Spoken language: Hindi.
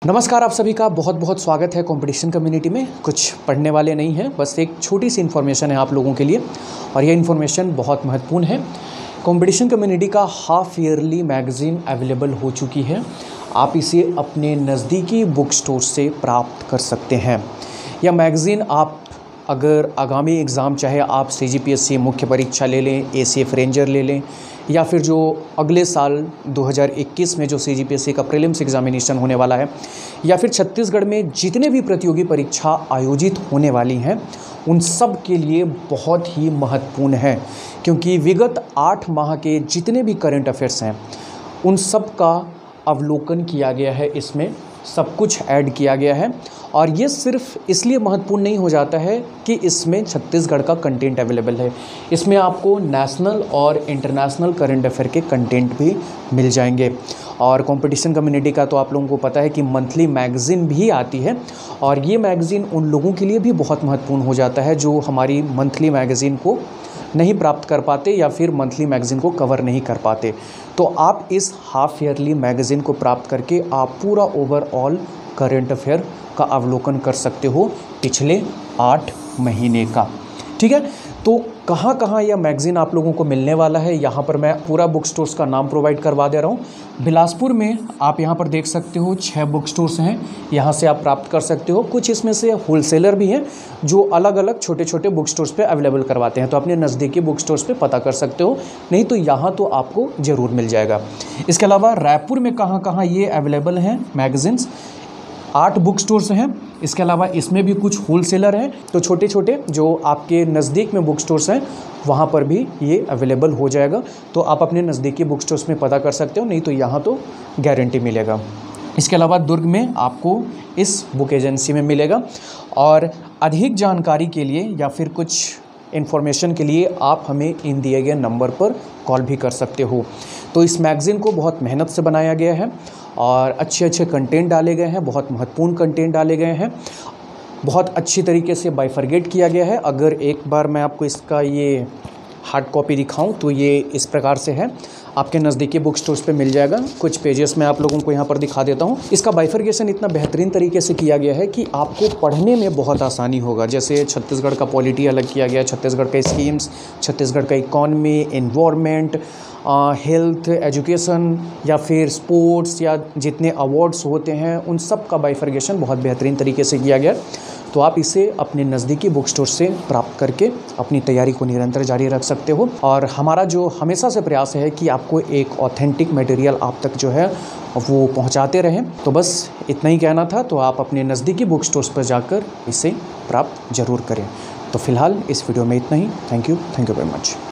नमस्कार, आप सभी का बहुत बहुत स्वागत है कंपटीशन कम्युनिटी में। कुछ पढ़ने वाले नहीं हैं, बस एक छोटी सी इन्फॉर्मेशन है आप लोगों के लिए और यह इन्फॉर्मेशन बहुत महत्वपूर्ण है। कंपटीशन कम्युनिटी का हाफ ईयरली मैगज़ीन अवेलेबल हो चुकी है। आप इसे अपने नज़दीकी बुक स्टोर से प्राप्त कर सकते हैं। यह मैगज़ीन आप अगर आगामी एग्ज़ाम, चाहे आप CGPSC मुख्य परीक्षा ले लें, ACF रेंजर ले लें, या फिर जो अगले साल 2021 में जो CGPSC का प्रीलिम्स एग्ज़ामिनेशन होने वाला है, या फिर छत्तीसगढ़ में जितने भी प्रतियोगी परीक्षा आयोजित होने वाली हैं, उन सब के लिए बहुत ही महत्वपूर्ण है। क्योंकि विगत 8 माह के जितने भी करंट अफेयर्स हैं, उन सब का अवलोकन किया गया है, इसमें सब कुछ ऐड किया गया है। और ये सिर्फ इसलिए महत्वपूर्ण नहीं हो जाता है कि इसमें छत्तीसगढ़ का कंटेंट अवेलेबल है, इसमें आपको नेशनल और इंटरनेशनल करंट अफेयर के कंटेंट भी मिल जाएंगे। और कंपटीशन कम्युनिटी का तो आप लोगों को पता है कि मंथली मैगज़ीन भी आती है, और ये मैगज़ीन उन लोगों के लिए भी बहुत महत्वपूर्ण हो जाता है जो हमारी मंथली मैगज़ीन को नहीं प्राप्त कर पाते या फिर मंथली मैगज़ीन को कवर नहीं कर पाते। तो आप इस हाफ ईयरली मैगज़ीन को प्राप्त करके आप पूरा ओवरऑल करंट अफेयर का अवलोकन कर सकते हो पिछले 8 महीने का। ठीक है, तो कहाँ कहाँ यह मैगज़ीन आप लोगों को मिलने वाला है, यहाँ पर मैं पूरा बुक स्टोर्स का नाम प्रोवाइड करवा दे रहा हूँ। बिलासपुर में आप यहाँ पर देख सकते हो 6 बुक स्टोर्स हैं, यहाँ से आप प्राप्त कर सकते हो। कुछ इसमें से होलसेलर भी हैं जो अलग अलग छोटे छोटे बुक स्टोर्स पे अवेलेबल करवाते हैं, तो अपने नज़दीकी बुक स्टोर्स पे पता कर सकते हो, नहीं तो यहाँ तो आपको ज़रूर मिल जाएगा। इसके अलावा रायपुर में कहाँ कहाँ ये अवेलेबल हैं मैगज़ीन्स, 8 बुक स्टोर्स हैं। इसके अलावा इसमें भी कुछ होलसेलर हैं, तो छोटे छोटे जो आपके नज़दीक में बुक स्टोर्स हैं वहाँ पर भी ये अवेलेबल हो जाएगा। तो आप अपने नज़दीकी बुक स्टोर्स में पता कर सकते हो, नहीं तो यहाँ तो गारंटी मिलेगा। इसके अलावा दुर्ग में आपको इस बुक एजेंसी में मिलेगा। और अधिक जानकारी के लिए या फिर कुछ इन्फॉर्मेशन के लिए आप हमें इन दिए गए नंबर पर कॉल भी कर सकते हो। तो इस मैगज़ीन को बहुत मेहनत से बनाया गया है और अच्छे कंटेंट डाले गए हैं, बहुत महत्वपूर्ण कंटेंट डाले गए हैं, बहुत अच्छी तरीके से बाइफरगेट किया गया है। अगर एक बार मैं आपको इसका ये हार्ड कॉपी दिखाऊं तो ये इस प्रकार से है, आपके नज़दीकी बुक स्टोर्स पे मिल जाएगा। कुछ पेजेस मैं आप लोगों को यहाँ पर दिखा देता हूँ। इसका बाइफरगेशन इतना बेहतरीन तरीके से किया गया है कि आपको पढ़ने में बहुत आसानी होगा। जैसे छत्तीसगढ़ का पॉलिटी अलग किया गया है, छत्तीसगढ़ का स्कीम्स, छत्तीसगढ़ का इकॉनमी, एनवायरनमेंट, हेल्थ, एजुकेशन या फिर स्पोर्ट्स या जितने अवार्ड्स होते हैं, उन सब का बाइफरगेशन बहुत बेहतरीन तरीके से किया गया। तो आप इसे अपने नज़दीकी बुक स्टोर से प्राप्त करके अपनी तैयारी को निरंतर जारी रख सकते हो। और हमारा जो हमेशा से प्रयास है कि आपको एक ऑथेंटिक मटेरियल आप तक जो है वो पहुंचाते रहें। तो बस इतना ही कहना था। तो आप अपने नज़दीकी बुक स्टोर्स पर जाकर इसे प्राप्त ज़रूर करें। तो फिलहाल इस वीडियो में इतना ही। Thank you very much.